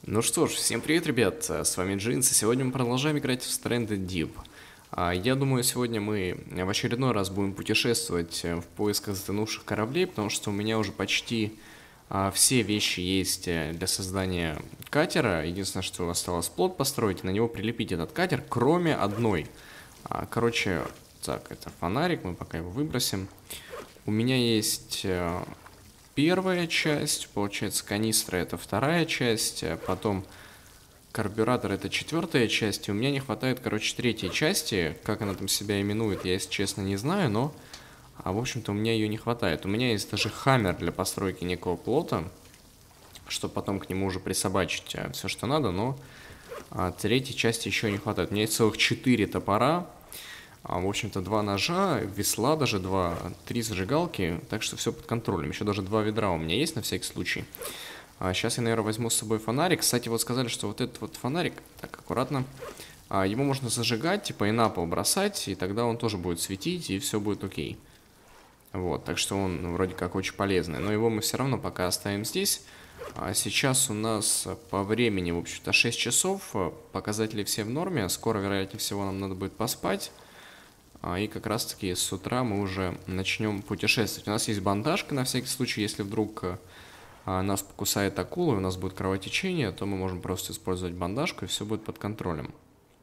Ну что ж, всем привет, ребят, с вами Джинс, и сегодня мы продолжаем играть в Stranded Deep. Я думаю, сегодня мы в очередной раз будем путешествовать в поисках затонувших кораблей, потому что у меня уже почти все вещи есть для создания катера. Единственное, что осталось плот построить и на него прилепить этот катер, кроме одной. Короче, так, это фонарик, мы пока его выбросим. У меня есть первая часть, получается, канистра это вторая часть, потом карбюратор это четвертая часть, и у меня не хватает, короче, третьей части. Как она там себя именует, я, если честно, не знаю, но, в общем-то, у меня ее не хватает. У меня есть даже хаммер для постройки некого плота, чтобы потом к нему уже присобачить все, что надо, но третьей части еще не хватает. У меня есть целых 4 топора, в общем-то, 2 ножа, весла даже 2, 3 зажигалки, так что все под контролем. Еще даже 2 ведра у меня есть на всякий случай. Сейчас я, наверное, возьму с собой фонарик. Кстати, вот сказали, что вот этот вот фонарик, так, аккуратно, его можно зажигать, типа и на пол бросать, и тогда он тоже будет светить, и все будет окей. Вот, так что он вроде как очень полезный. Но его мы все равно пока оставим здесь. Сейчас у нас по времени, в общем-то, 6 часов, показатели все в норме. Скоро, вероятнее всего, нам надо будет поспать. И как раз-таки с утра мы уже начнем путешествовать. У нас есть бандажка на всякий случай, если вдруг нас покусает акула, и у нас будет кровотечение, то мы можем просто использовать бандажку, и все будет под контролем.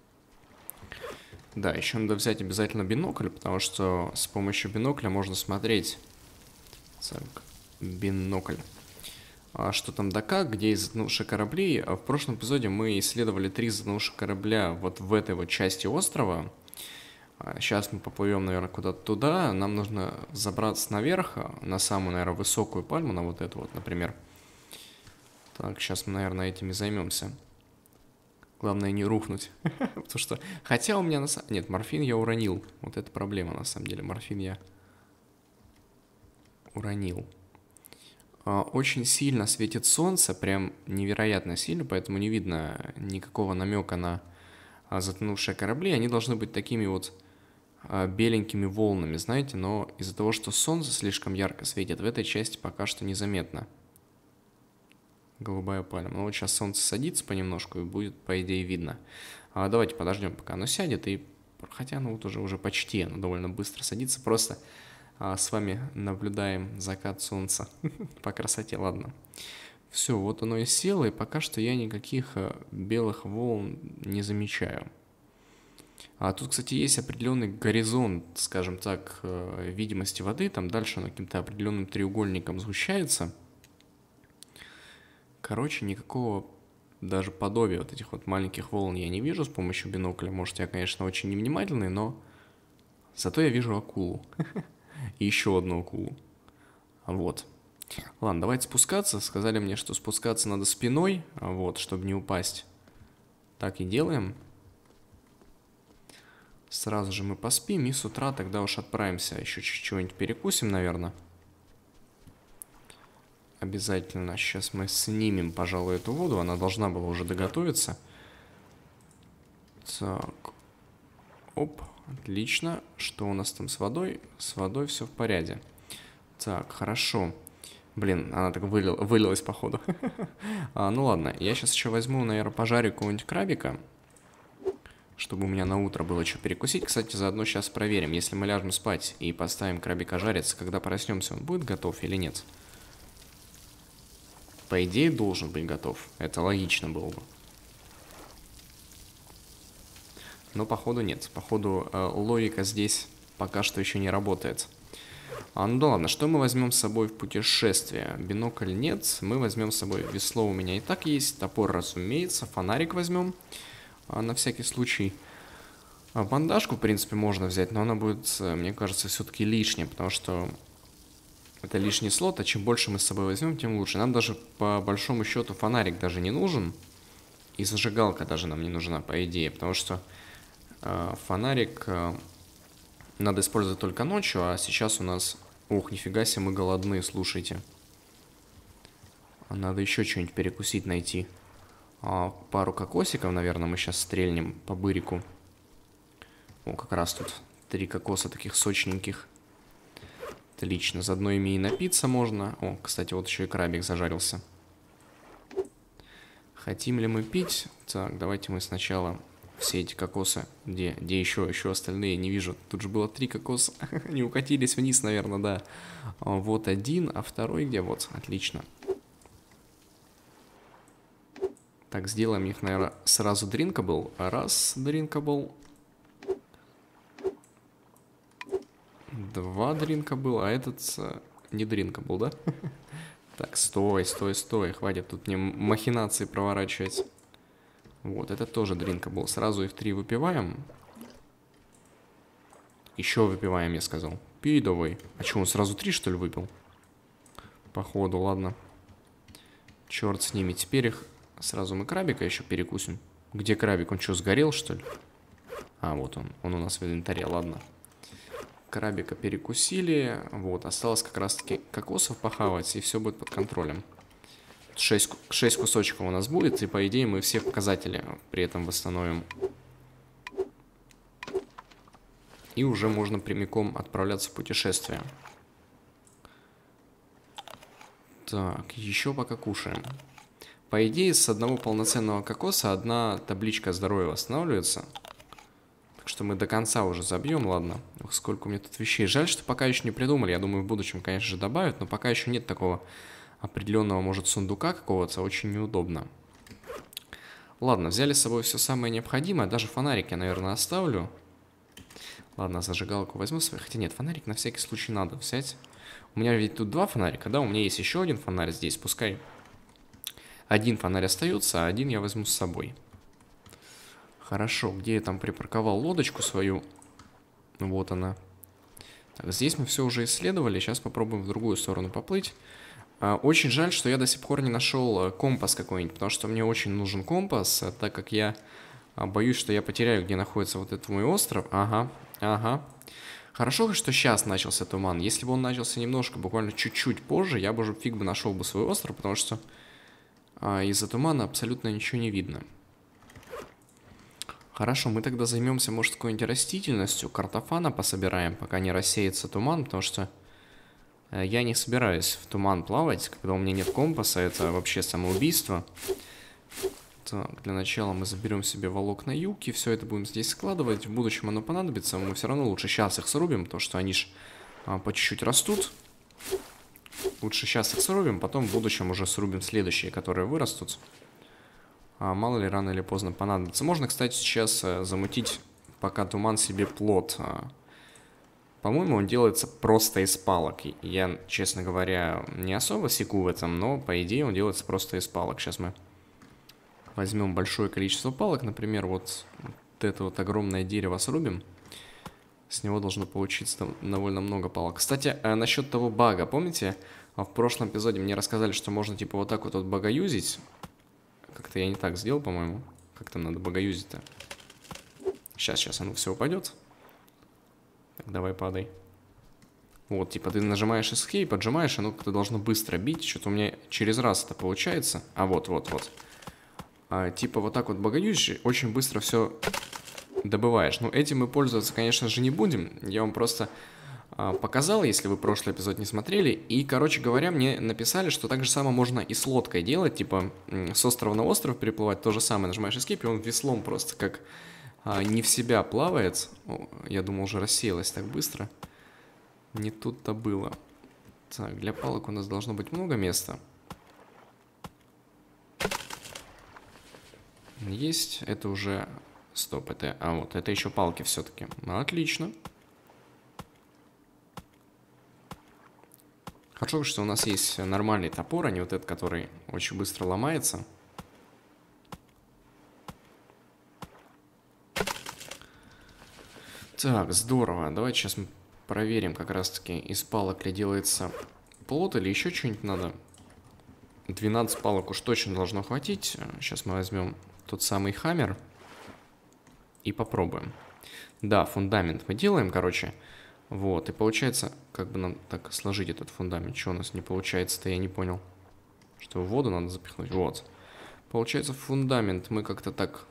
Да, еще надо взять обязательно бинокль, потому что с помощью бинокля можно смотреть. Так, бинокль. Что там да как, где есть затонувшие корабли. В прошлом эпизоде мы исследовали 3 затонувших корабля вот в этой вот части острова. Сейчас мы поплывем, наверное, куда-то туда. Нам нужно забраться наверх, на самую, наверное, высокую пальму, на вот эту вот, например. Так, сейчас мы, наверное, этим и займемся. Главное не рухнуть. Потому что... Хотя у меня на самом... Нет, морфин я уронил. Вот это проблема, на самом деле. Морфин я уронил. Очень сильно светит солнце, прям невероятно сильно, поэтому не видно никакого намека на затонувшие корабли. Они должны быть такими вот беленькими волнами, знаете, но из-за того, что солнце слишком ярко светит, в этой части пока что незаметно. Голубая пальма. Ну вот сейчас солнце садится понемножку и будет, по идее, видно. Давайте подождем, пока оно сядет. И... Хотя оно вот уже почти, оно довольно быстро садится. Просто с вами наблюдаем закат солнца. По красоте, ладно. Все, вот оно и село, и пока что я никаких белых волн не замечаю. Тут, кстати, есть определенный горизонт, скажем так, видимости воды. Там дальше оно каким-то определенным треугольником сгущается. Короче, никакого даже подобия вот этих вот маленьких волн я не вижу с помощью бинокля. Может, я, конечно, очень невнимательный, но зато я вижу акулу. И еще одну акулу. Вот. Ладно, давайте спускаться. Сказали мне, что спускаться надо спиной, вот, чтобы не упасть. Так и делаем. Сразу же мы поспим, и с утра тогда уж отправимся. Еще чего-нибудь перекусим, наверное. Обязательно. Сейчас мы снимем, пожалуй, эту воду. Она должна была уже доготовиться. Так. Оп, отлично. Что у нас там с водой? С водой все в порядке. Так, хорошо. Блин, она так вылилась, походу. Ну ладно, я сейчас еще возьму, наверное, пожарю какого-нибудь крабика, чтобы у меня на утро было что перекусить. Кстати, заодно сейчас проверим, если мы ляжем спать и поставим крабика жариться, когда проснемся, он будет готов или нет? По идее, должен быть готов. Это логично было бы. Но, походу, нет. Походу, логика здесь пока что еще не работает. Ну да ладно, что мы возьмем с собой в путешествие? Бинокль нет, мы возьмем с собой весло, у меня и так есть, топор, разумеется, фонарик возьмем на всякий случай. Бандажку, в принципе, можно взять, но она будет, мне кажется, все-таки лишняя, потому что это лишний слот, а чем больше мы с собой возьмем, тем лучше. Нам даже, по большому счету, фонарик даже не нужен, и зажигалка даже нам не нужна, по идее, потому что фонарик... Надо использовать только ночью, а сейчас у нас... Ух, нифига себе, мы голодны, слушайте. Надо еще что-нибудь перекусить найти. Пару кокосиков, наверное, мы сейчас стрельнем по бырику. О, как раз тут 3 кокоса таких сочненьких. Отлично, заодно ими и напиться можно. О, кстати, вот еще и крабик зажарился. Хотим ли мы пить? Так, давайте мы сначала все эти кокосы. Где еще остальные? Не вижу. Тут же было 3 кокоса. Они укатились вниз, наверное, да. Вот один, а второй где? Вот, отлично. Так, сделаем их, наверное, сразу drinkable. Раз, drinkable. 2 drinkable, а этот не drinkable, да? Так, стой, хватит тут мне махинации проворачивать. Вот, это тоже drinkable. Сразу их 3 выпиваем. Еще выпиваем, я сказал. Пей давай. А что, он сразу 3, что ли, выпил? Походу, ладно. Черт с ними. Теперь их сразу мы крабика еще перекусим. Где крабик? Он что, сгорел, что ли? А, вот он. Он у нас в инвентаре, ладно. Крабика перекусили. Вот, осталось как раз-таки кокосов похавать, и все будет под контролем. 6 кусочков у нас будет, и по идее мы все показатели при этом восстановим. И уже можно прямиком отправляться в путешествие. Так, еще пока кушаем. По идее, с одного полноценного кокоса одна табличка здоровья восстанавливается. Так что мы до конца уже забьем, ладно. Ох, сколько у меня тут вещей. Жаль, что пока еще не придумали. Я думаю, в будущем, конечно же, добавят, но пока еще нет такого определенного, может, сундука какого-то. Очень неудобно. Ладно, взяли с собой все самое необходимое. Даже фонарик я, наверное, оставлю. Ладно, зажигалку возьму свою. Хотя нет, фонарик на всякий случай надо взять. У меня ведь тут 2 фонарика, да? У меня есть еще один фонарь здесь. Пускай один фонарь остается, а один я возьму с собой. Хорошо, где я там припарковал лодочку свою? Вот она. Так, здесь мы все уже исследовали. Сейчас попробуем в другую сторону поплыть. Очень жаль, что я до сих пор не нашел компас какой-нибудь, потому что мне очень нужен компас, так как я боюсь, что я потеряю, где находится вот этот мой остров. Ага. Хорошо, что сейчас начался туман. Если бы он начался немножко, буквально чуть-чуть позже, я бы уже фиг бы нашел бы свой остров, потому что из-за тумана абсолютно ничего не видно. Хорошо, мы тогда займемся, может, какой-нибудь растительностью, картофана пособираем, пока не рассеется туман, потому что я не собираюсь в туман плавать, когда у меня нет компаса, это вообще самоубийство. Так, для начала мы заберем себе волокна юки, все это будем здесь складывать, в будущем оно понадобится, мы все равно лучше сейчас их срубим, потому что они ж по чуть-чуть растут. Лучше сейчас их срубим, потом в будущем уже срубим следующие, которые вырастут. Мало ли, рано или поздно понадобится. Можно, кстати, сейчас замутить, пока туман, себе плот. По-моему, он делается просто из палок. Я, честно говоря, не особо секу в этом, но, по идее, он делается просто из палок. Сейчас мы возьмем большое количество палок, например, вот это вот огромное дерево срубим. С него должно получиться довольно много палок. Кстати, насчет того бага, помните, в прошлом эпизоде мне рассказали, что можно типа вот так вот багаюзить. Как-то я не так сделал, по-моему. Как там надо багаюзить-то? Сейчас оно все упадет. Так, давай падай. Вот, типа ты нажимаешь Escape, поджимаешь, оно как-то должно быстро бить. Что-то у меня через раз это получается. Вот. Типа вот так вот багаюзишь, очень быстро все добываешь. Ну, этим мы пользоваться, конечно же, не будем. Я вам просто показал, если вы прошлый эпизод не смотрели. И, короче говоря, мне написали, что так же самое можно и с лодкой делать. Типа с острова на остров переплывать. То же самое. Нажимаешь Escape, и он веслом просто как не в себя плавает. О, я думал, уже рассеялось так быстро. Не тут-то было. Так, для палок у нас должно быть много места. Есть. Это уже... Стоп, это... вот, это еще палки все-таки. Отлично. Хорошо, что у нас есть нормальный топор, а не вот этот, который очень быстро ломается. Так, здорово. Давайте сейчас мы проверим как раз-таки, из палок ли делается плот или еще что-нибудь надо. 12 палок уж точно должно хватить. Сейчас мы возьмем тот самый хаммер и попробуем. Да, фундамент мы делаем, короче. Вот, и получается, как бы нам так сложить этот фундамент. Что у нас не получается-то, я не понял. Что в воду надо запихнуть. Вот. Получается, фундамент мы как-то так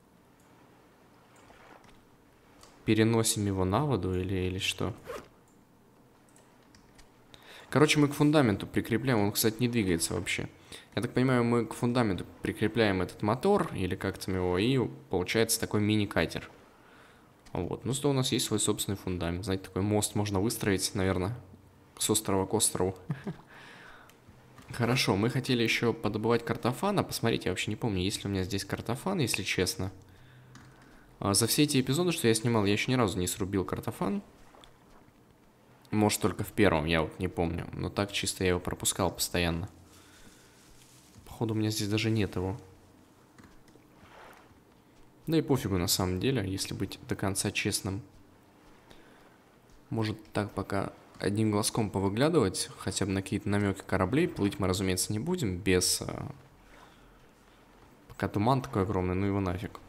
переносим его на воду или что? Короче, мы к фундаменту прикрепляем. Он, кстати, не двигается вообще. Я так понимаю, мы к фундаменту прикрепляем этот мотор, или как там его, и получается такой мини-катер. Вот. Ну, что у нас есть свой собственный фундамент. Знаете, такой мост можно выстроить, наверное, с острова к острову. Хорошо, мы хотели еще подобывать картофана. Посмотрите, я вообще не помню, есть ли у меня здесь картофан, если честно. За все эти эпизоды, что я снимал, я еще ни разу не срубил картофан. Может, только в первом, я вот не помню. Но так чисто я его пропускал постоянно. Походу, у меня здесь даже нет его. Да и пофигу на самом деле, если быть до конца честным. Может так пока одним глазком повыглядывать, хотя бы на какие-то намеки кораблей. Плыть мы, разумеется, не будем, без... Пока туман такой огромный, ну его нафиг.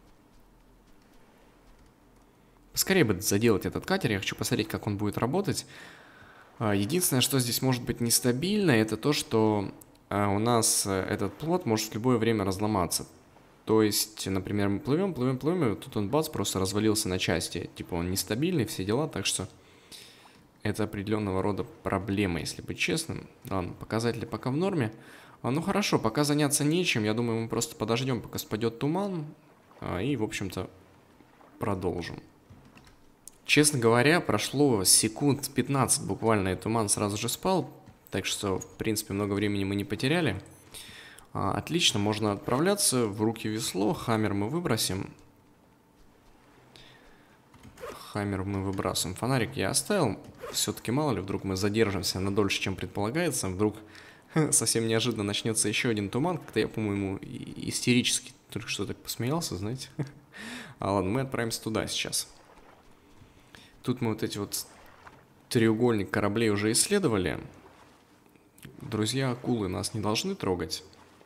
Поскорее бы заделать этот катер, я хочу посмотреть, как он будет работать. Единственное, что здесь может быть нестабильно, это то, что у нас этот плот может в любое время разломаться. То есть, например, мы плывем, и тут он бац, просто развалился на части. Типа он нестабильный, все дела, так что это определенного рода проблема, если быть честным. Ладно, показатели пока в норме. Ну хорошо, пока заняться нечем, я думаю, мы просто подождем, пока спадет туман, и, в общем-то, продолжим. Честно говоря, прошло секунд 15 буквально, и туман сразу же спал, так что, в принципе, много времени мы не потеряли. Отлично, можно отправляться, в руки весло, хаммер мы выбросим. Хаммер мы выбрасываем. Фонарик я оставил, все-таки мало ли, вдруг мы задержимся на дольше, чем предполагается, вдруг совсем неожиданно начнется еще один туман, как-то я, по-моему, истерически только что так посмеялся, знаете. Ладно, мы отправимся туда сейчас. Тут мы вот эти вот треугольник кораблей уже исследовали. Друзья акулы нас не должны трогать.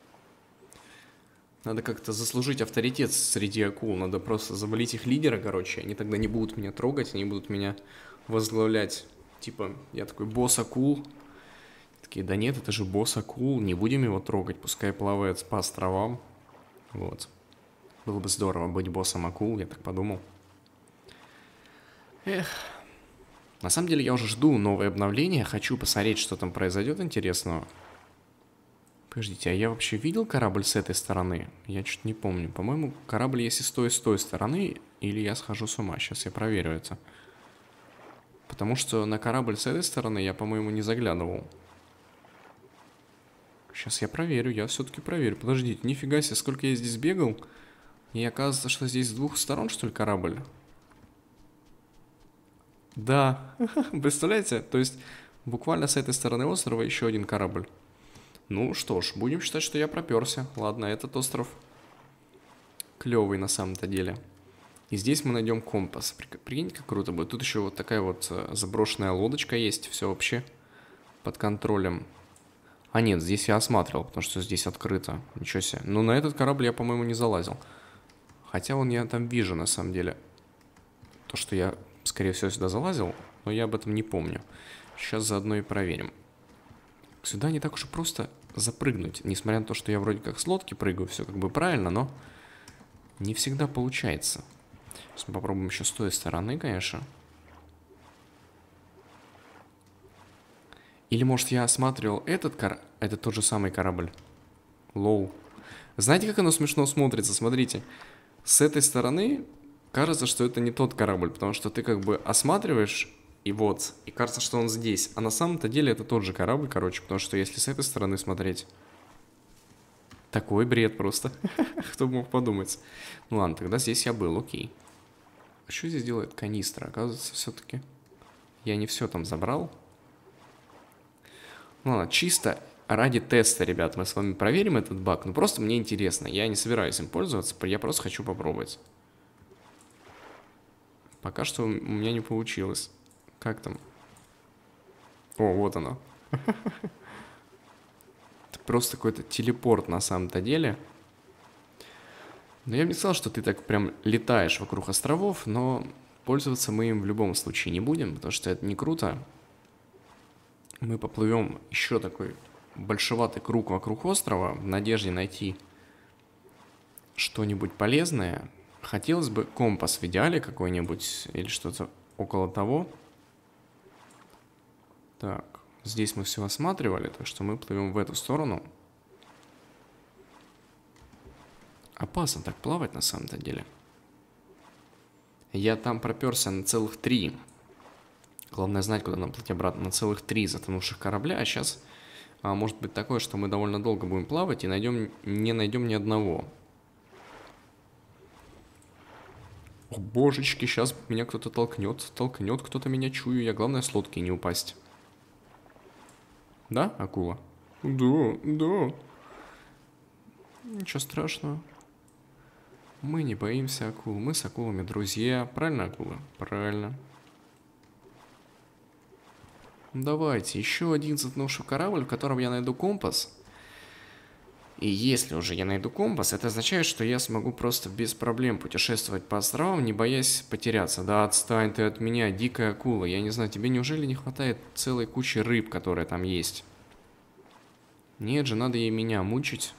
Надо как-то заслужить авторитет среди акул. Надо просто завалить их лидера, короче. Они тогда не будут меня трогать, они будут меня возглавлять. Типа, я такой босс акул. Такие, да нет, это же босс акул, не будем его трогать, пускай плавает по островам. Вот. Было бы здорово быть боссом акул, я так подумал. Эх. На самом деле я уже жду новое обновление, хочу посмотреть, что там произойдет интересного. Подождите, а я вообще видел корабль с этой стороны? Я что-то не помню. По-моему, корабль есть и с той стороны, или я схожу с ума. Сейчас я проверю это. Потому что на корабль с этой стороны я, по-моему, не заглядывал. Сейчас я проверю, я все-таки проверю. Подождите, нифига себе, сколько я здесь бегал. И оказывается, что здесь с двух сторон, что ли, корабль? Да, представляете? То есть буквально с этой стороны острова еще один корабль. Ну что ж, будем считать, что я проперся. Ладно, этот остров клевый на самом-то деле. И здесь мы найдем компас. Прикиньте, как круто будет. Тут еще вот такая вот заброшенная лодочка есть. Все вообще под контролем. А нет, здесь я осматривал, потому что здесь открыто. Ничего себе. Но на этот корабль я, по-моему, не залазил. Хотя вон я там вижу, на самом деле. То, что я, скорее всего, сюда залазил. Но я об этом не помню. Сейчас заодно и проверим. Сюда не так уж и просто запрыгнуть. Несмотря на то, что я вроде как с лодки прыгаю, все как бы правильно, но не всегда получается. Сейчас мы попробуем еще с той стороны, конечно. Или, может, я осматривал это тот же самый корабль. Лоу. Знаете, как оно смешно смотрится? Смотрите. С этой стороны кажется, что это не тот корабль, потому что ты как бы осматриваешь, и вот, и кажется, что он здесь. А на самом-то деле это тот же корабль, короче, потому что если с этой стороны смотреть... Такой бред просто. Кто бы мог подумать. Ну ладно, тогда здесь я был, окей. А что здесь делает канистра? Оказывается, все-таки я не все там забрал. Ну ладно, чисто ради теста, ребят, мы с вами проверим этот баг. Ну просто мне интересно, я не собираюсь им пользоваться, я просто хочу попробовать. Пока что у меня не получилось. Как там? О, вот оно. Это просто какой-то телепорт на самом-то деле. Но я бы не сказал, что ты так прям летаешь вокруг островов, но пользоваться мы им в любом случае не будем, потому что это не круто. Мы поплывем еще такой большеватый круг вокруг острова в надежде найти что-нибудь полезное. Хотелось бы компас в идеале какой-нибудь или что-то около того. Так, здесь мы все осматривали, так что мы плывем в эту сторону. Опасно так плавать на самом-то деле. Я там проперся на целых 3. Главное знать, куда нам плыть обратно. На целых 3 затонувших корабля. А сейчас может быть такое, что мы довольно долго будем плавать и не найдем ни одного. О, божечки, сейчас меня кто-то толкнет. Толкнет кто-то меня, чую. Я, главное, с лодки не упасть. Да, акула? Да, да. Ничего страшного. Мы не боимся акул. Мы с акулами друзья. Правильно, акула? Правильно. Давайте, еще один затонувший корабль, в котором я найду компас. И если уже я найду компас, это означает, что я смогу просто без проблем путешествовать по островам, не боясь потеряться. Да отстань ты от меня, дикая акула. Я не знаю, тебе неужели не хватает целой кучи рыб, которые там есть? Нет же, надо ей меня мучить.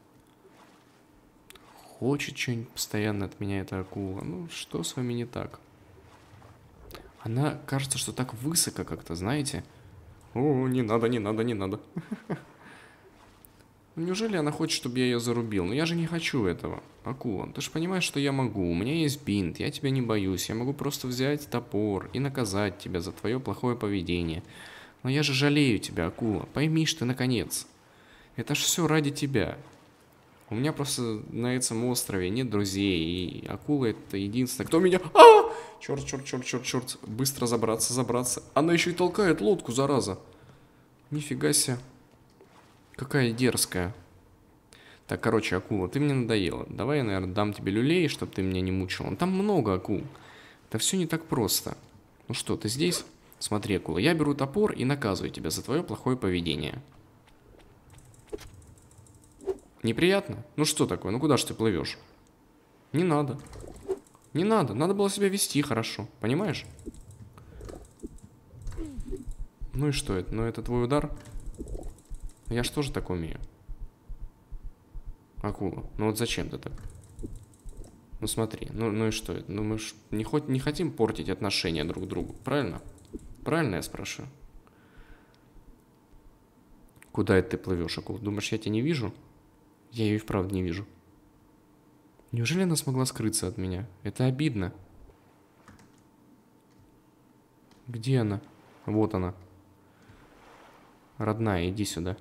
Хочет что-нибудь постоянно от меня эта акула. Ну, что с вами не так? Она кажется, что так высоко как-то, знаете? О, не надо, не надо, не надо. Неужели она хочет, чтобы я ее зарубил? Но я же не хочу этого. Акула, ты же понимаешь, что я могу. У меня есть бинт, я тебя не боюсь. Я могу просто взять топор и наказать тебя за твое плохое поведение. Но я же жалею тебя, акула. Пойми ж ты, наконец. Это ж все ради тебя. У меня просто на этом острове нет друзей. И акула это единственное, кто меня... Черт, черт, черт, черт, черт. Быстро забраться, забраться. Она еще и толкает лодку, зараза. Нифига себе. Какая дерзкая. Так, короче, акула, ты мне надоела. Давай я, наверное, дам тебе люлей, чтобы ты меня не мучила. Там много акул. Это все не так просто. Ну что, ты здесь? Смотри, акула, я беру топор и наказываю тебя за твое плохое поведение. Неприятно? Ну что такое? Ну куда ж ты плывешь? Не надо. Не надо. Надо было себя вести хорошо. Понимаешь? Ну и что это? Ну это твой удар? Я ж тоже так умею. Акула, ну вот зачем ты так? Ну смотри, ну и что это? Ну мы ж не хотим портить отношения друг к другу, правильно? Правильно я спрашиваю? Куда это ты плывешь, акула? Думаешь, я тебя не вижу? Я ее и вправду не вижу. Неужели она смогла скрыться от меня? Это обидно. Где она? Вот она. Родная, иди сюда.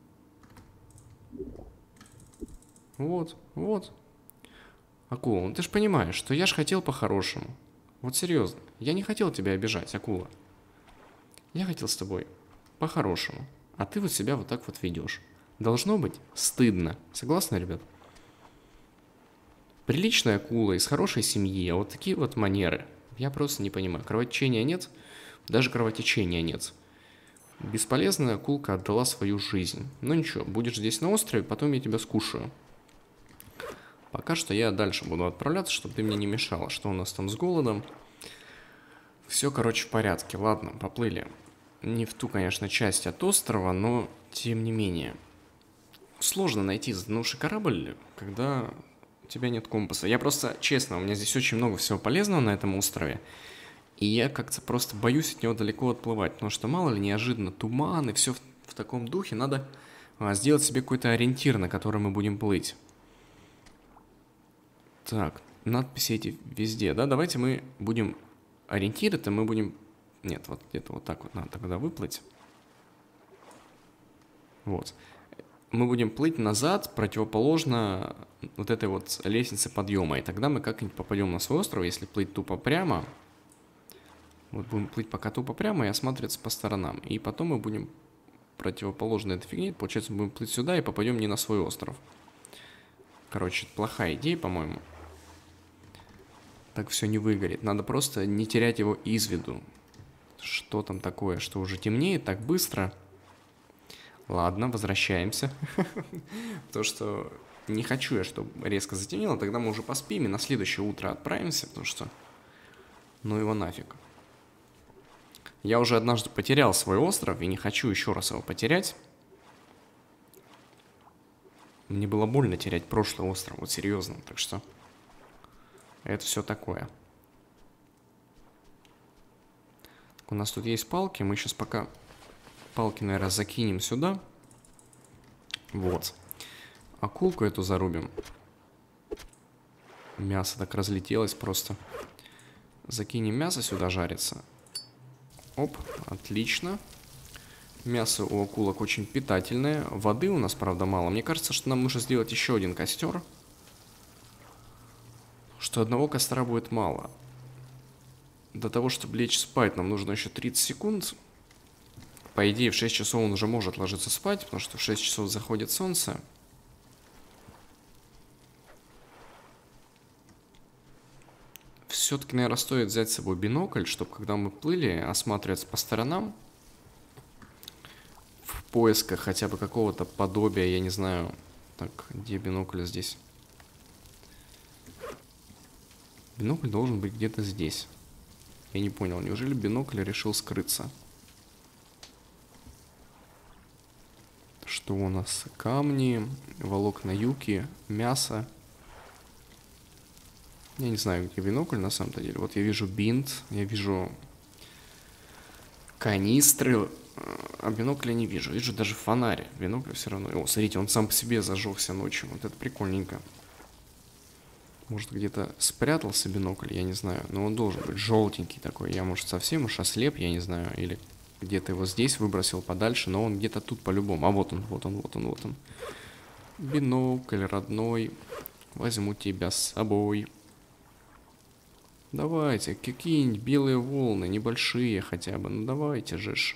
Вот, вот. Акула, ну ты же понимаешь, что я ж хотел по-хорошему. Вот серьезно, я не хотел тебя обижать, акула. Я хотел с тобой по-хорошему. А ты вот себя вот так вот ведешь. Должно быть стыдно. Согласны, ребят? Приличная акула из хорошей семьи, а вот такие вот манеры. Я просто не понимаю. Кровотечения нет, даже кровотечения нет. Бесполезная акулка отдала свою жизнь. Ну ничего, будешь здесь на острове, потом я тебя скушаю. Пока что я дальше буду отправляться, чтобы ты мне не мешала. Что у нас там с голодом? Все, короче, в порядке. Ладно, поплыли. Не в ту, конечно, часть от острова, но тем не менее. Сложно найти затонувший корабль, когда у тебя нет компаса. Я просто, честно, у меня здесь очень много всего полезного на этом острове. И я как-то просто боюсь от него далеко отплывать. Потому что, мало ли, неожиданно туман и все в таком духе. Надо сделать себе какой-то ориентир, на который мы будем плыть. Так, надписи эти везде, да? Давайте мы будем... Ориентир это мы будем... Нет, вот где-то вот так вот надо тогда выплыть. Вот. Мы будем плыть назад, противоположно вот этой вот лестнице подъема. И тогда мы как-нибудь попадем на свой остров, если плыть тупо прямо. Вот будем плыть пока тупо прямо и осматриваться по сторонам. И потом мы будем противоположно этой фигне. Получается, мы будем плыть сюда и попадем не на свой остров. Короче, плохая идея, по-моему. Так все не выгорит. Надо просто не терять его из виду. Что там такое, что уже темнеет так быстро? Ладно, возвращаемся. Потому что не хочу я, чтобы резко затемнело. Тогда мы уже поспим и на следующее утро отправимся. Потому что... Ну его нафиг. Я уже однажды потерял свой остров и не хочу еще раз его потерять. Мне было больно терять прошлый остров, вот серьезно. Так что это все такое. У нас тут есть палки. Мы сейчас пока палки, наверное, закинем сюда. Вот. Акулку эту зарубим. Мясо так разлетелось просто. Закинем мясо сюда жарится. Оп, отлично. Мясо у акулок очень питательное. Воды у нас, правда, мало. Мне кажется, что нам нужно сделать еще один костер. Что одного костра будет мало. До того, чтобы лечь спать, нам нужно еще 30 секунд. По идее, в 6 часов он уже может ложиться спать, потому что в 6 часов заходит солнце. Все-таки, наверное, стоит взять с собой бинокль, чтобы, когда мы плыли, осматриваться по сторонам. В поисках хотя бы какого-то подобия, я не знаю. Так, где бинокль здесь? Бинокль должен быть где-то здесь. Я не понял, неужели бинокль решил скрыться? Что у нас? Камни, волокна юки, мясо. Я не знаю, где бинокль на самом-то деле. Вот я вижу бинт, я вижу канистры, а бинокля не вижу. Вижу даже фонарь. Бинокль все равно... О, смотрите, он сам по себе зажегся ночью. Вот это прикольненько. Может, где-то спрятался бинокль, я не знаю. Но он должен быть желтенький такой. Я, может, совсем уж ослеп, я не знаю. Или где-то его здесь выбросил подальше, но он где-то тут по-любому. А вот он, вот он, вот он, вот он. Бинокль родной. Возьму тебя с собой. Давайте, какие-нибудь белые волны, небольшие хотя бы. Ну давайте же ж.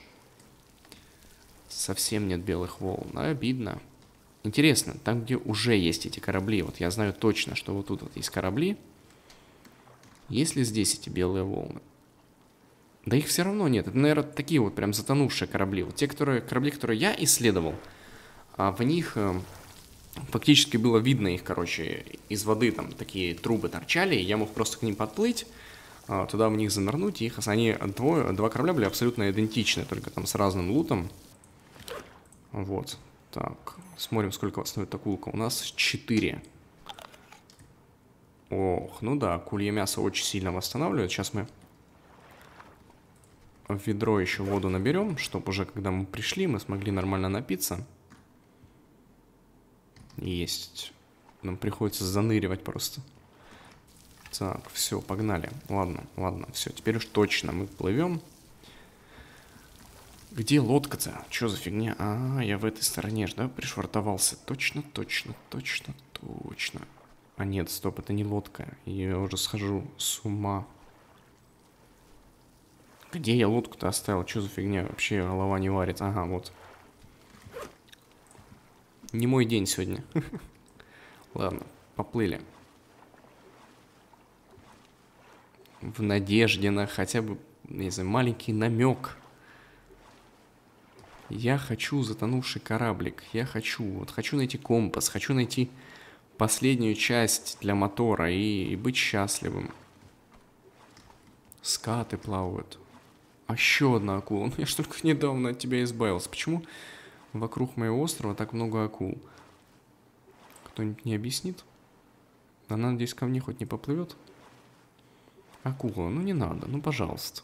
Совсем нет белых волн. Обидно. Интересно, там, где уже есть эти корабли, вот я знаю точно, что вот тут вот есть корабли. Есть ли здесь эти белые волны? Да их все равно нет. Это, наверное, такие вот прям затонувшие корабли. Вот те корабли, которые я исследовал, в них фактически было видно их, короче, из воды там такие трубы торчали, и я мог просто к ним подплыть, туда в них занырнуть, и они два корабля были абсолютно идентичны, только там с разным лутом. Вот, так, смотрим, сколько стоит акулка. У нас 4. Ох, ну да, акулье мясо очень сильно восстанавливает. Сейчас мы в ведро еще воду наберем, чтобы уже, когда мы пришли, мы смогли нормально напиться. Есть. Нам приходится заныривать просто. Так, все, погнали. Ладно, ладно, все. Теперь уж точно мы плывем. Где лодка-то? Что за фигня? А, я в этой стороне же, да, пришвартовался. Точно, точно, точно, точно. А нет, стоп, это не лодка. Я уже схожу с ума. Где я лодку-то оставил? Что за фигня? Вообще голова не варит. Ага, вот. Не мой день сегодня. Ладно, поплыли. В надежде на хотя бы, не знаю, маленький намек. Я хочу затонувший кораблик. Я хочу найти компас. Хочу найти последнюю часть для мотора и быть счастливым. Скаты плавают. А еще одна акула. Я ж только недавно от тебя избавился. Почему вокруг моего острова так много акул? Кто-нибудь не объяснит? Она, надеюсь, ко мне хоть не поплывет? Акула, ну не надо, ну пожалуйста.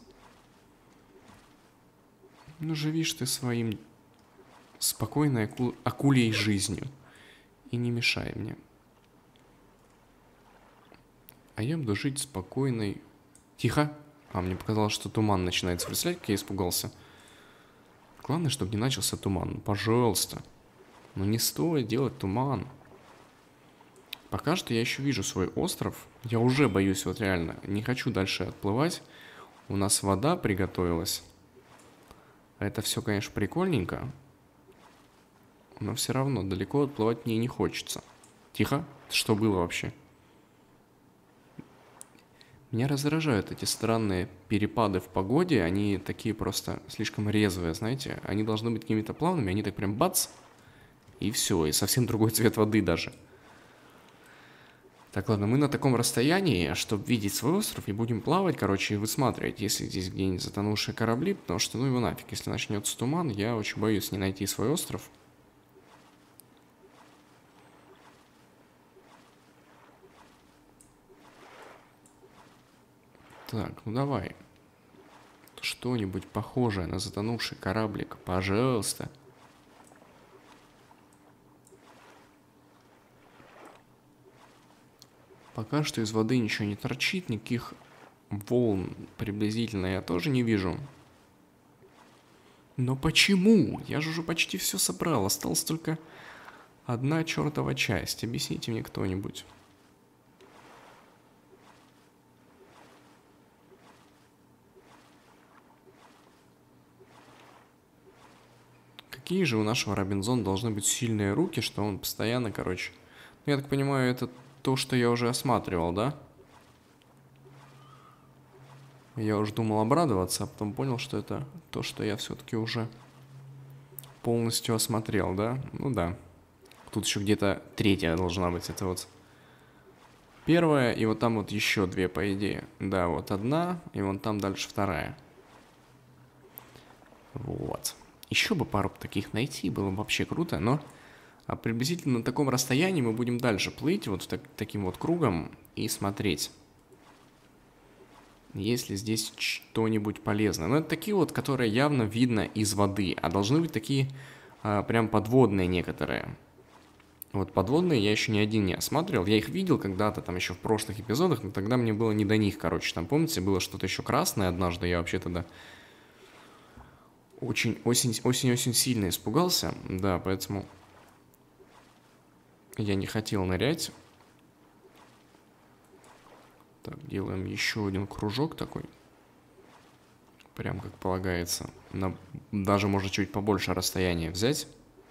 Ну живишь ты своим спокойной акульей жизнью. И не мешай мне. А я буду жить спокойной... Тихо! А, мне показалось, что туман начинается. Представляете, как я испугался? Главное, чтобы не начался туман. Ну, пожалуйста. Ну не стоит делать туман. Пока что я еще вижу свой остров. Я уже боюсь, вот реально. Не хочу дальше отплывать. У нас вода приготовилась. Это все, конечно, прикольненько. Но все равно далеко отплывать мне не хочется. Тихо. Что было вообще? Меня раздражают эти странные перепады в погоде. Они такие просто слишком резвые, знаете. Они должны быть какими-то плавными. Они так прям бац. И все. И совсем другой цвет воды даже. Так, ладно, мы на таком расстоянии, чтобы видеть свой остров, и будем плавать, короче, и высматривать, если здесь где-нибудь затонувшие корабли, потому что, ну его нафиг, если начнется туман, я очень боюсь не найти свой остров. Так, ну давай. Что-нибудь похожее на затонувший кораблик, пожалуйста. Пока что из воды ничего не торчит, никаких волн приблизительно я тоже не вижу. Но почему? Я же уже почти все собрал, осталась только одна чертова часть. Объясните мне кто-нибудь. Какие же у нашего Робинзона должны быть сильные руки, что он постоянно, короче... Ну, я так понимаю, это то, что я уже осматривал, да? Я уже думал обрадоваться, а потом понял, что это то, что я все-таки уже полностью осмотрел, да? Ну да. Тут еще где-то третья должна быть. Это вот первая, и вот там вот еще две, по идее. Да, вот одна, и вон там дальше вторая. Вот. Еще бы пару таких найти, было бы вообще круто, но приблизительно на таком расстоянии мы будем дальше плыть, вот таким вот кругом, и смотреть, есть ли здесь что-нибудь полезное. Но это такие вот, которые явно видно из воды, а должны быть такие прям подводные некоторые. Вот подводные я еще ни один не осматривал, я их видел когда-то там еще в прошлых эпизодах, но тогда мне было не до них, короче. Там, помните, было что-то еще красное однажды, я вообще тогда очень сильно испугался, да, поэтому я не хотел нырять. Так, делаем еще один кружок такой. Прям как полагается. Даже можно чуть побольше расстояния взять.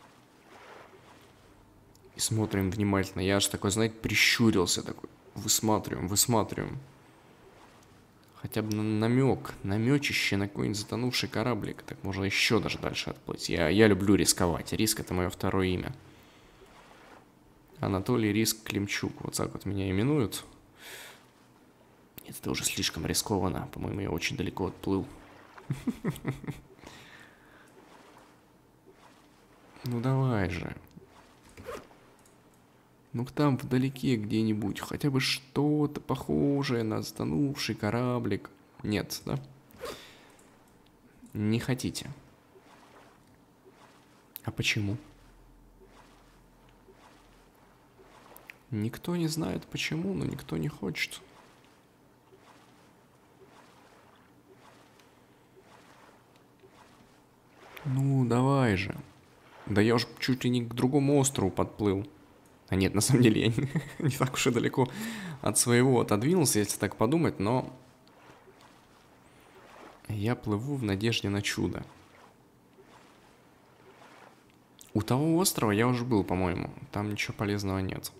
И смотрим внимательно. Я аж такой, знаете, прищурился такой. Высматриваем. Хотя бы намечище на какой-нибудь затонувший кораблик. Так можно еще даже дальше отплыть. Я люблю рисковать. Риск — это мое второе имя. Анатолий Риск Климчук. Вот так вот меня именуют. Нет, это уже слишком рискованно. По-моему, я очень далеко отплыл. Ну давай же. Ну-ка там вдалеке где-нибудь хотя бы что-то похожее на затонувший кораблик. Нет, да? Не хотите. А почему? Никто не знает почему, но никто не хочет. Ну, давай же. Да я уж чуть ли не к другому острову подплыл. А нет, на самом деле я не так уж и далеко от своего отодвинулся, если так подумать, но я плыву в надежде на чудо. У того острова я уже был, по-моему. Там ничего полезного нет.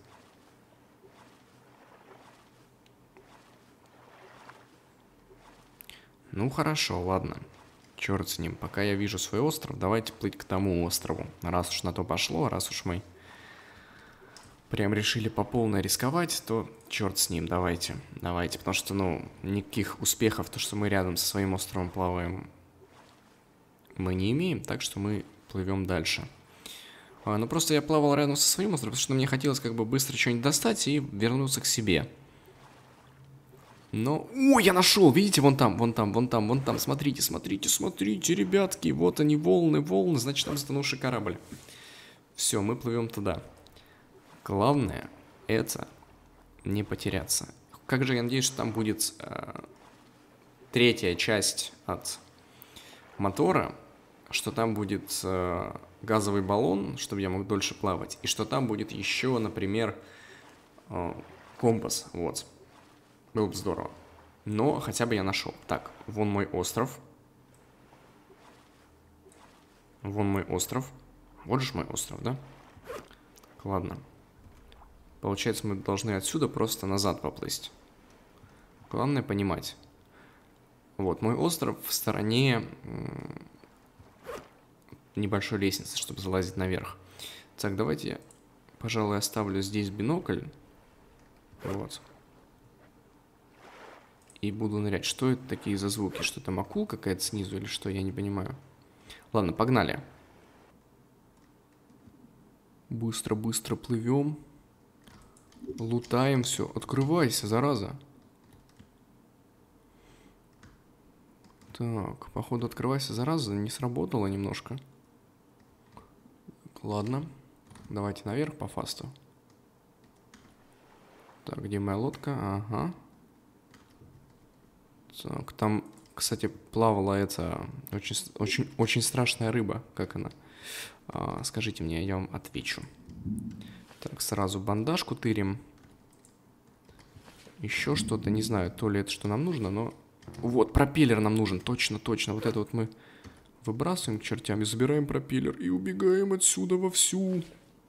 Ну хорошо, ладно. Черт с ним. Пока я вижу свой остров, давайте плыть к тому острову. Раз уж на то пошло, раз уж мы прям решили по полной рисковать, то черт с ним, давайте. Потому что, ну, никаких успехов, то, что мы рядом со своим островом плаваем, мы не имеем, так что мы плывем дальше. Ну, просто я плавал рядом со своим островом, потому что мне хотелось как бы быстро что-нибудь достать и вернуться к себе. Но... О, я нашел! Видите, вон там. Смотрите, ребятки. Вот они, волны. Значит, там затонувший корабль. Все, мы плывем туда. Главное — это не потеряться. Как же я надеюсь, что там будет третья часть от мотора, что там будет газовый баллон, чтобы я мог дольше плавать, и что там будет еще, например, компас. Вот. Было бы здорово. Но хотя бы я нашел. Так, вон мой остров. Вот же мой остров, да? Ладно. Получается, мы должны отсюда просто назад поплыть. Главное понимать. Вот, мой остров в стороне небольшой лестницы, чтобы залазить наверх. Так, давайте я, пожалуй, оставлю здесь бинокль. Вот. И буду нырять. Что это такие за звуки? Что там, акул какая-то снизу или что? Я не понимаю. Ладно, погнали. Быстро плывем. Лутаем все. Открывайся, зараза. Так, походу, открывайся, зараза. Не сработало немножко. Ладно. Давайте наверх по фасту. Так, где моя лодка? Ага. Так, там, кстати, плавала эта очень страшная рыба. Как она? Скажите мне, я вам отвечу. Так, сразу бандажку тырим. Еще что-то, не знаю, то ли это что нам нужно, но... Вот, пропеллер нам нужен, точно, точно. Вот это вот мы выбрасываем к чертям и забираем пропеллер. И убегаем отсюда вовсю.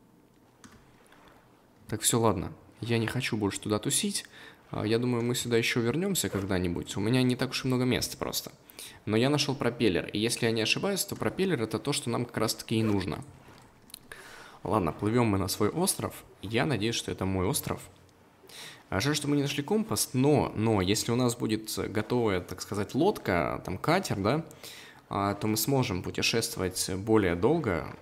Так, все, ладно. Я не хочу больше туда тусить. Я думаю, мы сюда еще вернемся когда-нибудь. У меня не так уж и много места просто. Но я нашел пропеллер. И если я не ошибаюсь, то пропеллер это то, что нам как раз-таки и нужно. Ладно, плывем мы на свой остров. Я надеюсь, что это мой остров. Жаль, что мы не нашли компас, но если у нас будет готовая, так сказать, лодка, там катер, да, то мы сможем путешествовать более долго.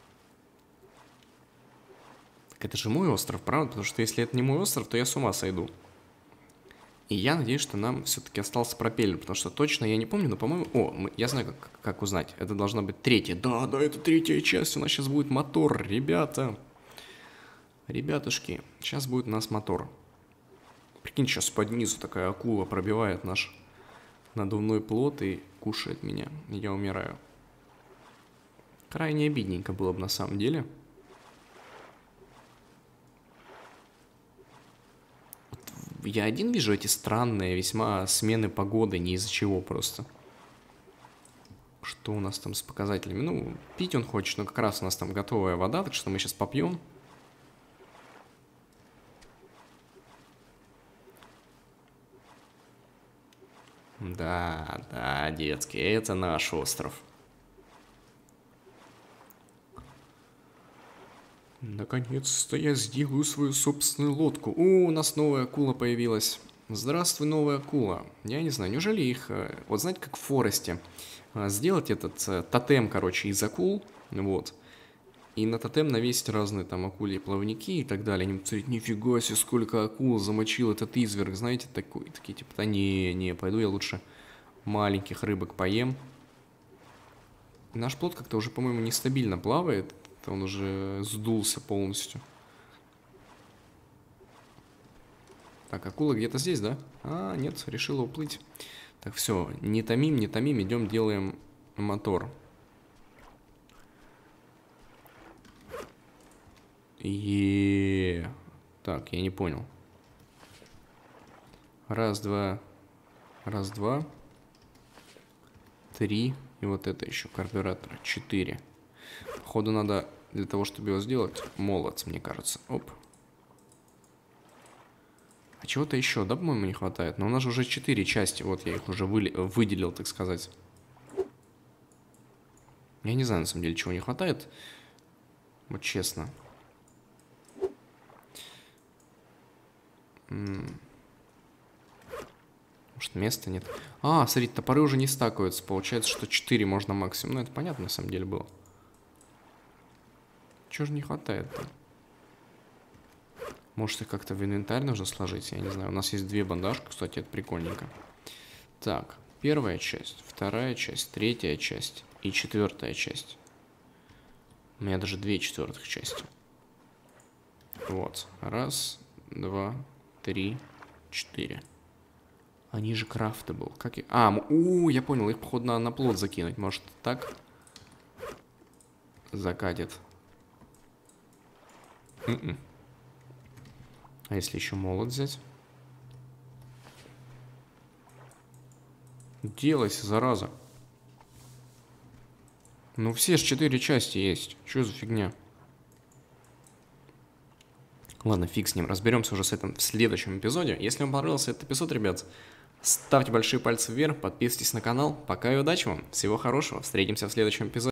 Так это же мой остров, правда? Потому что если это не мой остров, то я с ума сойду. И я надеюсь, что нам все-таки остался пропеллер, потому что точно я не помню, но, по-моему... я знаю, как узнать. Это должна быть третья. Да, это третья часть. У нас сейчас будет мотор, ребята. Ребятушки, сейчас будет у нас мотор. Прикинь, сейчас под низу такая акула пробивает наш надувной плот и кушает меня. Я умираю. Крайне обидненько было бы на самом деле. Я один вижу эти странные весьма смены погоды, не из-за чего просто. Что у нас там с показателями? Ну, пить он хочет, но как раз у нас там готовая вода, так что мы сейчас попьем. Да, детский, это наш остров. Наконец-то я сделаю свою собственную лодку. О, у нас новая акула появилась. Здравствуй, новая акула. Я не знаю, неужели их... Вот знаете, как в Форесте. Сделать этот тотем, короче, из акул. Вот. И на тотем навесить разные там акульи плавники и так далее. Они будут смотреть, нифига себе, сколько акул замочил этот изверг. Знаете, такие типа, да не, пойду я лучше маленьких рыбок поем. Наш плот как-то уже, по-моему, нестабильно плавает. Он уже сдулся полностью. Так, акула где-то здесь, да? А, нет, решила уплыть. Так, все, не томим, идем, делаем мотор. Так, я не понял. Раз, два. Три. И вот это еще карбюратор. 4. Походу надо для того, чтобы его сделать, молот, мне кажется. Оп. А чего-то еще, да, по-моему, не хватает? Но у нас же уже 4 части. Вот я их уже выделил, так сказать. Я не знаю, на самом деле, чего не хватает. Вот честно. Может, места нет? А, смотрите, топоры уже не стакаются. Получается, что 4 можно максимум. Ну, это понятно, на самом деле, было. Чего же не хватает-то? Может, их как-то в инвентарь нужно сложить? Я не знаю. У нас есть 2 бандажки, кстати, это прикольненько. Так, первая часть, вторая часть, третья часть и 4-я часть. У меня даже 2 четвертых части. Вот. Раз, два, 3, 4. Они же крафтабл. Как и... я понял, их, походу, надо на плот закинуть. Может, так? Закатит. А если еще молот взять? Делайся, зараза. Ну, все же 4 части есть. Что за фигня? Ладно, фиг с ним. Разберемся уже с этим в следующем эпизоде. Если вам понравился этот эпизод, ребят, ставьте большие пальцы вверх, подписывайтесь на канал. Пока и удачи вам. Всего хорошего. Встретимся в следующем эпизоде.